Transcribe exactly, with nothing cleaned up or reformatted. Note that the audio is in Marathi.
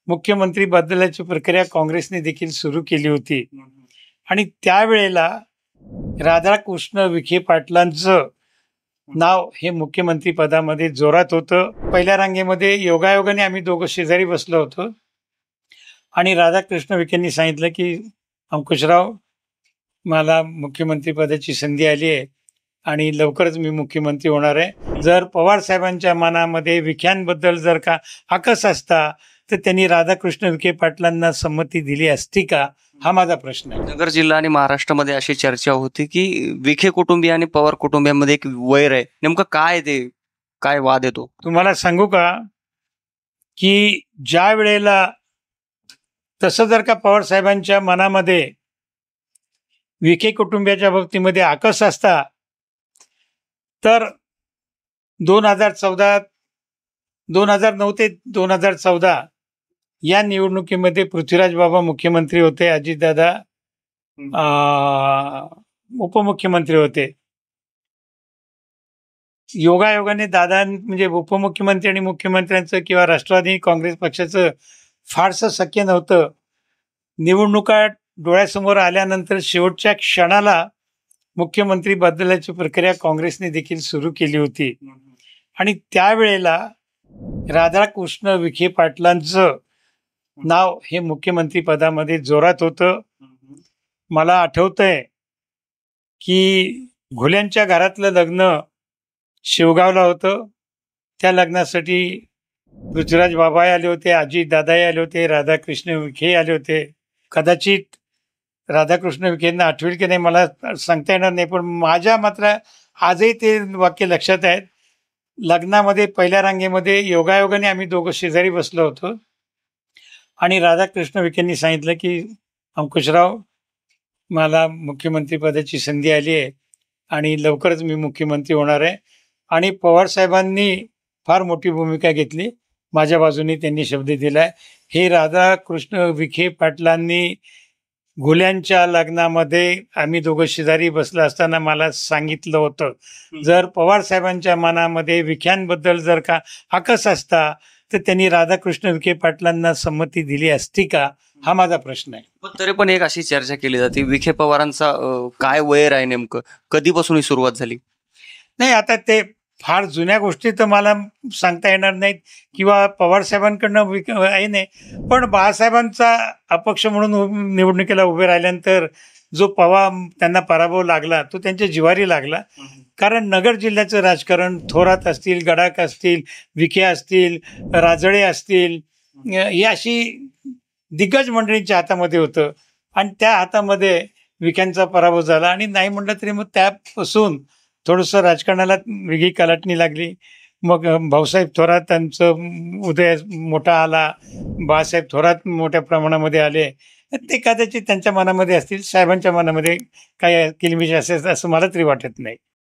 मुख्यमंत्री बदलाची प्रक्रिया काँग्रेसने देखील सुरू केली होती आणि त्यावेळेला राधाकृष्ण विखे पाटलांचं नाव हे मुख्यमंत्री पदामध्ये जोरात होतं। पहिल्या रांगेमध्ये योगायोगाने आम्ही दोघं शेजारी बसलो होतो आणि राधाकृष्ण विखेंनी सांगितलं की अंकुशराव, मला मुख्यमंत्री पदाची संधी आली आहे आणि लवकरच मी मुख्यमंत्री होणार आहे। जर पवार साहेबांच्या मनामध्ये विख्यांबद्दल जर का आकस असता तर त्यांनी राधाकृष्ण विखे पाटलांना संमती दिली असती का, हा माझा प्रश्न आहे। नगर जिल्हा आणि महाराष्ट्रामध्ये अशी चर्चा होती की विखे कुटुंबीय आणि पवार कुटुंबियांमध्ये एक वैर आहे, नेमकं काय ते काय वाद येतो? तुम्हाला सांगू का की ज्या वेळेला तसं जर का पवार साहेबांच्या मनामध्ये विखे कुटुंबियाच्या बाबतीमध्ये आकस असता तर दोन हजार चौदा दोन हजार नऊ ते दोन हजार चौदा या निवडणुकीमध्ये पृथ्वीराज बाबा मुख्यमंत्री होते, अजितदादा उपमुख्यमंत्री होते। योगायोगाने दादा म्हणजे उपमुख्यमंत्री आणि मुख्यमंत्र्यांचं किंवा राष्ट्रवादी काँग्रेस पक्षाचं फारसं शक्य नव्हतं। निवडणुका डोळ्यासमोर आल्यानंतर शेवटच्या क्षणाला मुख्यमंत्री बदलाची प्रक्रिया काँग्रेसने देखील सुरू केली होती आणि त्यावेळेला राधाकृष्ण विखे पाटलांचं नाव हे मुख्यमंत्री पदामध्ये जोरात होतं। मला आठवतंय की घोल्यांच्या घरातलं लग्न शेवगावला होतं। त्या लग्नासाठी पृथ्वीराज बाबाही आले होते, अजित दादाही आले होते, राधाकृष्ण विखे आले होते। कदाचित राधाकृष्ण विखेंना आठवेल की नाही मला सांगता येणार नाही, पण माझ्या मात्र आजही ते वाक्य लक्षात आहेत। लग्नामध्ये पहिल्या रांगेमध्ये योगायोगाने आम्ही दोघं शेजारी बसलो होतो आणि राधाकृष्ण विखेंनी सांगितलं की अंकुशराव, मला मुख्यमंत्री पदाची संधी आली आहे आणि लवकरच मी मुख्यमंत्री होणार आहे। आणि पवार साहेबांनी फार मोठी भूमिका घेतली, माझ्या बाजूने त्यांनी शब्द दिलाय। हे राधाकृष्ण विखे पाटलांनी घोल्यांच्या लग्नामध्ये आम्ही दोघं शेजारी बसलं असताना मला सांगितलं होतं। जर पवार साहेबांच्या मनामध्ये विख्यांबद्दल जर का आकस असता तर त्यांनी राधाकृष्ण विखे पाटलांना संमती दिली असती का, हा माझा प्रश्न आहे। पण तरी पण एक अशी चर्चा केली जाते विखे पवारांचा काय वैर आहे, नेमकं कधीपासून ही सुरुवात झाली? नाही, आता ते फार जुन्या गोष्टी तर मला सांगता येणार नाहीत किंवा पवार साहेबांकडनं विक आहे नाही, पण बाळासाहेबांचा अपक्ष म्हणून निवडणुकीला उभे राहिल्यानंतर जो पवार त्यांना पराभव लागला तो त्यांच्या जिवारी लागला। कारण नगर जिल्ह्याचं राजकारण थोरात असतील, गडाख असतील, विखे असतील, राजळे असतील, ही अशी दिग्गज मंडळींच्या हातामध्ये होतं आणि त्या हातामध्ये विख्यांचा पराभव झाला। आणि नाही म्हटलं तरी मग त्यापासून थोडंसं राजकारणाला वेगळी कलाटणी लागली। मग भाऊसाहेब थोरातांचं उदय मोठा आला, बाळासाहेब थोरात मोठ्या प्रमाणामध्ये आले, ते कदाचित त्यांच्या मनामध्ये असतील, साहेबांच्या मनामध्ये काही किलबिश असेल असं मला तरी वाटत नाही।